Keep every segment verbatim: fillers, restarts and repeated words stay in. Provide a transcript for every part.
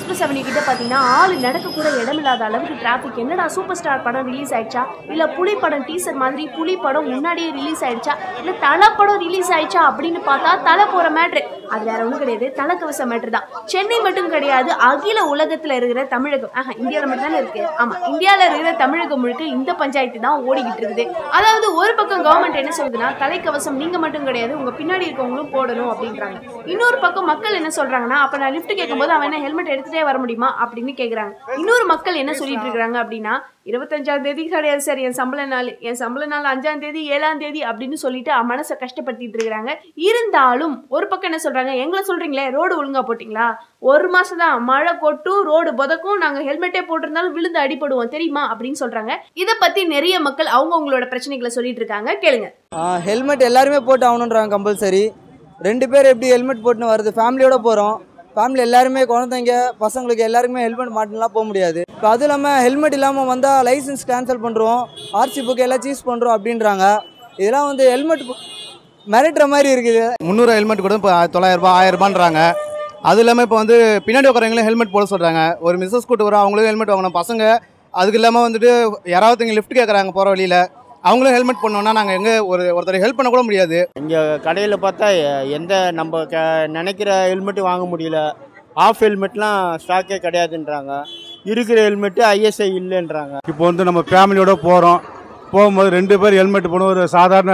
Express avenue கிட்ட பார்த்தீங்கன்னா ஆள் நடக்க கூட இடமில்லாத அளவுக்கு டிராஃபிக். என்னடா சூப்பர் ஸ்டார் படம் ரிலீஸ் ஆயிடுச்சா, இல்லை புலி படம் டீசர் மாதிரி புலி படம் முன்னாடியே ரிலீஸ் ஆயிடுச்சா, இல்லை தலை படம் ரிலீஸ் ஆயிடுச்சா அப்படின்னு பார்த்தா தலை போகிற மேட்ரு அது வேற ஒன்றும் கிடையாது, தலைக்கவச மேட்ரு தான். சென்னை மட்டும் கிடையாது, அகில உலகத்தில் இருக்கிற தமிழகம், ஆஹா இந்தியாவில் மட்டும் தானே இருக்கு. ஆமாம், இந்தியாவில் இருக்கிற தமிழகம் முழுக்க இந்த பஞ்சாயத்து தான் ஓடிக்கிட்டு இருக்குது. அதாவது ஒரு பக்கம் கவர்மெண்ட் என்ன சொல்லுதுன்னா தலைக்கவசம் நீங்கள் மட்டும் கிடையாது உங்கள் பின்னாடி இருக்கவங்களும் போடணும் அப்படின்றாங்க. இன்னொரு பக்கம் மக்கள் என்ன சொல்றாங்கன்னா அப்ப நான் லிஃப்ட் கேட்கும்போது அவன் என்ன ஹெல்மெட் எடுத்துட்டே வர முடியுமா அப்படின்னு கேட்குறாங்க. இன்னொரு மக்கள் என்ன சொல்லிட்டு இருக்காங்க அப்படின்னா இருபத்தஞ்சாம் தேதி கிடையாது சார் என் சம்பள நாள், என் சம்பள நாள் அஞ்சாம் தேதி ஏழாம் தேதி அப்படின்னு சொல்லிட்டு மனசை கஷ்டப்படுத்திட்டு இருக்கிறாங்க. இருந்தாலும் ஒரு பக்கம் என்ன சொல்றாங்க, எங்களை சொல்றீங்களே ரோடு ஒழுங்கா போட்டிங்களா, ஒரு மாசம் தான் மழை கொட்டும் ரோடு புதக்கும், நாங்க ஹெல்மெட்டே போட்டிருந்தாலும் விழுந்து அடிபடுவோம் தெரியுமா அப்படின்னு சொல்றாங்க. இதை பத்தி நிறைய மக்கள் அவங்க அவங்களோட பிரச்சனைகளை சொல்லிட்டு இருக்காங்க, கேளுங்க. ஹெல்மெட் எல்லாருமே போட்டு ஆகணுன்றாங்க கம்பல்சரி. ரெண்டு பேர் எப்படி ஹெல்மெட் போட்டுன்னு வருது, ஃபேமிலியோட போகிறோம், ஃபேமிலி எல்லாருமே குழந்தைங்க பசங்களுக்கு எல்லாருக்குமே ஹெல்மெட் மாட்டினலாம் போக முடியாது. இப்போ அதுவும் இல்லாமல் ஹெல்மெட் இல்லாமல் வந்தால் லைசன்ஸ் கேன்சல் பண்ணுறோம், ஆர்சி புக்கு எல்லாம் சீஸ் பண்ணுறோம் அப்படின்றாங்க. இதெல்லாம் வந்து ஹெல்மெட் மிரட்டுற மாதிரி இருக்குது. முந்நூறு ஹெல்மெட் கூட இப்போ தொள்ளாயிரரூபா ஆயிரரூபான்றாங்க. அது இல்லாமல் இப்போ வந்து பின்னாடி உட்காரவங்களும் ஹெல்மெட் போட சொல்கிறாங்க. ஒரு மிஸ்ஸஸ் கூட்டு வரோம் அவங்களும் ஹெல்மெட் வாங்கணும் பசங்க. அதுக்கு இல்லாமல் வந்துட்டு யாராவது இங்கே லிஃப்ட் கேட்குறாங்க போகிற வழியில் அவங்களும் ஹெல்மெட் பண்ணோன்னா நாங்கள் எங்கே ஒரு ஒருத்தர் ஹெல்ப் பண்ண கூட முடியாது. இங்கே கடையில் பார்த்தா எந்த நம்ம க நினைக்கிற ஹெல்மெட்டு வாங்க முடியல. ஆஃப் ஹெல்மெட்லாம் ஸ்டாக்கே கிடையாதுன்றாங்க. இருக்கிற ஹெல்மெட்டு ஐஎஸ்ஐ இல்லைன்றாங்க. இப்போ வந்து நம்ம ஃபேமிலியோட போகிறோம், போகும்போது ரெண்டு பேர் ஹெல்மெட் போடும். ஒரு சாதாரண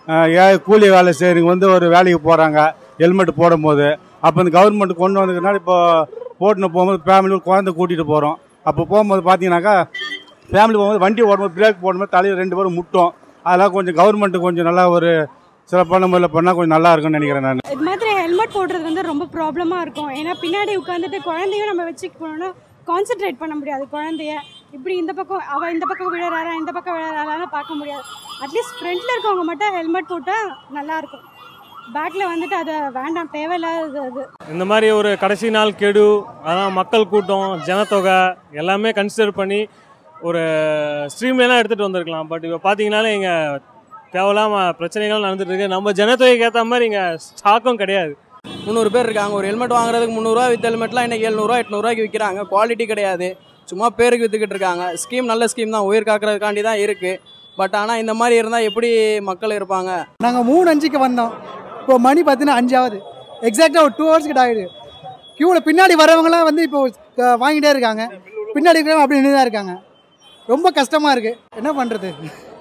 ஏ கூலி வேலை செய்கிறவங்க வந்து ஒரு வேலைக்கு போகிறாங்க ஹெல்மெட் போடும்போது. அப்போ இந்த கவர்மெண்ட் கொண்டு வந்ததுனால இப்போ போட்டுன்னு போகும்போது ஃபேமிலியோட குழந்தை கூட்டிகிட்டு போகிறோம். அப்போ போகும்போது பார்த்தீங்கன்னாக்கா ஃபேமிலி போகும்போது வண்டி ஓடும்போது பிரேக் போடும்போது தலையில் ரெண்டு பேரும் முட்டும். அதெல்லாம் கொஞ்சம் கவர்மெண்ட்டு கொஞ்சம் நல்லா ஒரு சிறப்பான முறையில் பண்ணால் கொஞ்சம் நல்லா இருக்கும்னு நினைக்கிறேன் நான். இது மாதிரி ஹெல்மெட் போடுறது வந்து ரொம்ப ப்ராப்ளமாக இருக்கும். ஏன்னா பின்னாடி உட்காந்துட்டு குழந்தையும் நம்ம வச்சுக்க போனோம்னா கான்சென்ட்ரேட் பண்ண முடியாது. குழந்தைய இப்படி இந்த பக்கம் அவள் இந்த பக்கம் விழறாரா இந்த பக்கம் விழறாரான்னு பார்க்க முடியாது. அட்லீஸ்ட் ஃப்ரண்ட்டில் இருக்கவங்க மட்டும் ஹெல்மெட் போட்டால் நல்லாயிருக்கும். பேக்கில் வந்துட்டு அதை வேண்டாம், தேவையில்லாதது அது. இந்த மாதிரி ஒரு கடைசி நாள் கெடு, அதான் மக்கள் கூட்டம் ஜனத்தொகை எல்லாமே கன்சிடர் பண்ணி ஒரு ஸ்ட்ரீம்லாம் எடுத்துகிட்டு வந்திருக்கலாம். பட் இப்போ பார்த்தீங்கன்னாலே இங்கே தேவையில்லாமல் பிரச்சனைகள் நடந்துட்டு இருக்கு. நம்ம ஜனத்தொகைக்கு ஏற்ற மாதிரி இங்கே ஸ்டாக்கும் கிடையாது. முந்நூறு பேர் இருக்காங்க, ஒரு ஹெல்மெட் வாங்குறதுக்கு முந்நூறுரூவா, வித் ஹெல்மெட்லாம் இன்றைக்கி எழுநூறுவா எட்நூறுவாய்க்கு விற்கிறாங்க. குவாலிட்டி கிடையாது, சும்மா பேருக்கு விற்றுக்கிட்டு இருக்காங்க. ஸ்கீம் நல்ல ஸ்கீம் தான், உயிர் காக்கிறதுக்காண்டி தான் இருக்குது. பட் ஆனால் இந்த மாதிரி இருந்தால் எப்படி மக்கள் இருப்பாங்க? நாங்கள் மூணு அஞ்சுக்கு வந்தோம், இப்போ மணி பார்த்தீங்கன்னா அஞ்சாவது, எக்ஸாக்டாக ஒரு டூ ஹவர்ஸ் கிட்ட ஆகிடுது. க்யூவில் பின்னாடி வரவங்களாம் வந்து இப்போ வாங்கிட்டே இருக்காங்க, பின்னாடி இருக்கிறவங்க அப்படி நின்று தான் இருக்காங்க. ரொம்ப கஷ்டமாக இருக்குது, என்ன பண்ணுறது?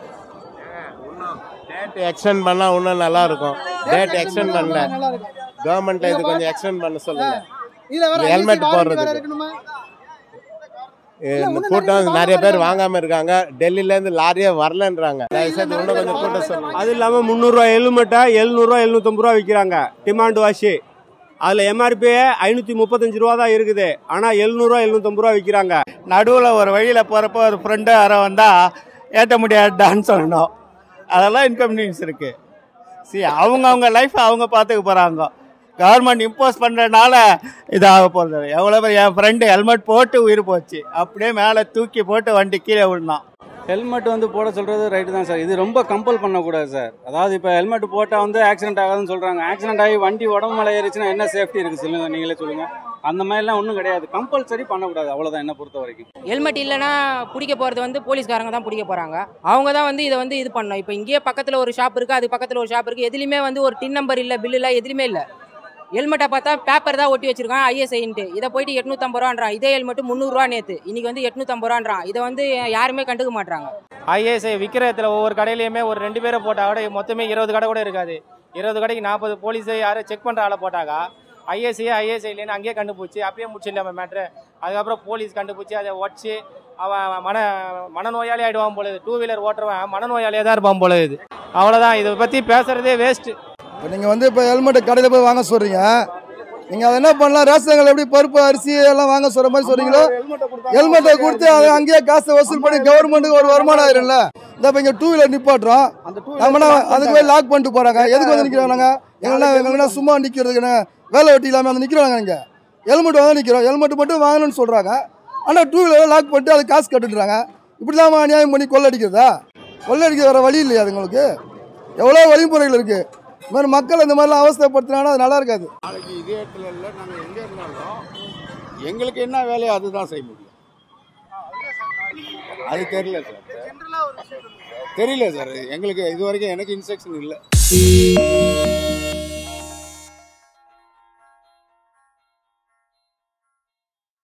டேட் எக்ஸ்டெண்ட் பண்ணால் இன்னும் நல்லா இருக்கும். டேட் எக்ஸ்டெண்ட் பண்ணல, கவர்மெண்ட் இது கொஞ்சம் எக்ஸ்டெண்ட் பண்ண சொல்லுங்க. ஹெல்மெட் போடுறதுக்கு இந்த கூட்டம் நிறைய பேர் வாங்காம இருக்காங்க. டெல்லியில இருந்து லாரியே வரலன்றாங்க. இன்னும் கொஞ்சம் கூட்டம் சொல்லுங்க. அது இல்லாமல் முந்நூறுரூவா ஹெல்மெட்டா எழுநூறுவா எழுநூத்தம்பது ரூபா விற்கிறாங்க டிமாண்ட் வாஷி. அதில் எம்ஆர்பி ஐநூற்றி முப்பத்தஞ்சு ரூபா தான் இருக்குது, ஆனால் எழுநூறுவா எழுநூத்தம்பது ரூபா விற்கிறாங்க. நடுவில் ஒரு வழியில் போகிறப்போ ஒரு ஃப்ரெண்டு யாரோ வந்தால் ஏற்ற முடியாதுடான்னு சொல்லணும். அதெல்லாம் இன்கன்வீனியன்ஸ் இருக்குது. சரி, அவங்க அவங்க லைஃப்பை அவங்க பார்த்துக்க போகிறாங்க. கவர்மெண்ட் இம்போஸ் பண்ணுறதுனால இதாக போகிறது. எவ்வளோ பேர் என் ஃப்ரெண்டு ஹெல்மெட் போட்டு உயிர் போச்சு, அப்படியே மேலே தூக்கி போட்டு வண்டி கீழே விழுந்தான். ஹெல்மெட் வந்து போட சொல்கிறது ரைட்டு தான் சார். இது ரொம்ப கம்பல் பண்ணக்கூடாது சார். அதாவது இப்போ ஹெல்மெட் போட்டால் வந்து ஆக்சிடென்ட் ஆகாதுன்னு சொல்கிறாங்க. ஆக்சிடென்ட் ஆகி வண்டி உடம்பு மேலே ஏறிச்சுன்னா என்ன சேஃப்டி இருக்குது சொல்லுங்கள், நீங்களே சொல்லுங்கள். அந்த மாதிரிலாம் ஒன்றும் கிடையாது, கம்பல்சரி பண்ணக்கூடாது, அவ்வளோதான் என்ன பொறுத்த வரைக்கும். ஹெல்மெட் இல்லைன்னா பிடிக்க போகிறது வந்து போலீஸ்காரங்க தான் பிடிக்க போகிறாங்க. அவங்க தான் வந்து இதை வந்து இது பண்ணணும். இப்போ இங்கேயே பக்கத்தில் ஒரு ஷாப் இருக்குது, அது பக்கத்தில் ஒரு ஷாப் இருக்குது, எதுலேயுமே வந்து ஒரு டின் நம்பர் இல்லை, பில் இல்லை, எதுலையுமே இல்லை. ஹெல்மெட்டை பார்த்தா பேப்பர் தான் ஒட்டி வச்சிருக்கான் ஐஎஸ்ஐன்ட்டு. இதை போயிட்டு எட்நூற்றம்பது ரூபான்றான். இதே ஹெல்மெட்டு முந்நூறுரூவா நேற்று, இன்றைக்கி வந்து எட்நூற்றம்பது ரூபான்றான். இதை வந்து யாருமே கண்டுக்க மாட்டாங்க. ஐஎஸ்ஐ விற்கிற இடத்துல ஒவ்வொரு கடையிலையுமே ஒரு ரெண்டு பேரை போட்டால் கூட மொத்தமே இருபது கடை கூட இருக்காது. இருபது கடைக்கு நாற்பது போலீஸை யாரும் செக் பண்ணுற ஆளை போட்டாக்கா ஐஎஸ்ஐ ஐஎஸ்ஐ இல்லைன்னு அங்கேயே கண்டுபிடிச்சி அப்படியே முடிச்சிடலாம மேட்ரு. அதுக்கப்புறம் போலீஸ் கண்டுபிடிச்சி அதை உடச்சி அவன் மன மனநோயாளி ஆகிடுவான் போல. டூ வீலர் ஓட்டுறவன் மனநோயாளியாக தான் இருப்பான் போல. இது அவ்வளோதான், இதை பற்றி பேசுகிறதே வேஸ்ட்டு. இப்போ நீங்கள் வந்து இப்போ ஹெல்மெட்டு கடையில் போய் வாங்க சொல்கிறீங்க, நீங்கள் அதை என்ன பண்ணலாம், ரேஷன்கள் எப்படி பருப்பு அரிசி எல்லாம் வாங்க சொல்கிற மாதிரி சொல்கிறீங்களோ, ஹெல்மெட்டை கொடுத்து அதை அங்கேயே காசை வசூல் பண்ணி கவர்மெண்ட்டுக்கு ஒரு வருமானம் ஆயிரும்ல. இந்த இப்போ இங்கே டூ வீலர் நிப்பாட்டுறோம், நம்மனா அதுக்கு போய் லாக் பண்ணிட்டு போகிறாங்க. எதுக்கு வந்து நிற்கிறோம் நாங்கள்? எங்கன்னா எங்கன்னா சும்மா நிற்கிறதுக்குன்னு வேலை வெட்டி இல்லாமல் வந்து நிற்கிறோம். நாங்கள் இங்கே ஹெல்மெட் வாங்க நிற்கிறோம், ஹெல்மெட் மட்டும் வாங்கணும்னு சொல்கிறாங்க. ஆனால் டூ வீலரை லாக் பண்ணிட்டு அது காசு கட்டுறாங்க. இப்படி தான் அநியாயம் பண்ணி கொள்ளடிக்கிறதா? கொள்ளடிக்க வர வழி இல்லையா அதுங்களுக்கு? எவ்வளோ வழிமுறைகள் இருக்குது. இந்த மாதிரி மக்கள் இந்த மாதிரிலாம் அவஸ்தைப்படுத்தினாலும் அது நல்லா இருக்காது. நாளைக்கு இதே இடத்துல இல்லை, நாங்கள் எங்கே இருந்தாலும் எங்களுக்கு என்ன வேலையோ அதுதான் செய்ய முடியும். அது தெரியல சார், தெரியல சார் எங்களுக்கு இது வரைக்கும் எனக்கு இன்ஸ்ட்ரக்ஷன் இல்லை.